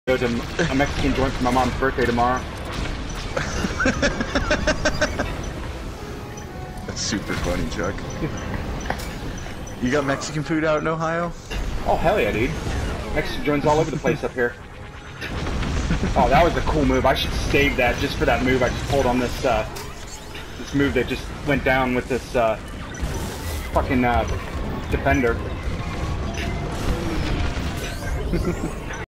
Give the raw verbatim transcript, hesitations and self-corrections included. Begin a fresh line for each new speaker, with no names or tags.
Go to a Mexican joint for my mom's birthday tomorrow.
That's super funny, Chuck. You got Mexican food out in Ohio?
Oh, hell yeah, dude. Mexican joints all over the place up here. Oh, that was a cool move. I should save that just for that move I just pulled on this, uh, this move that just went down with this, uh, fucking, uh, defender.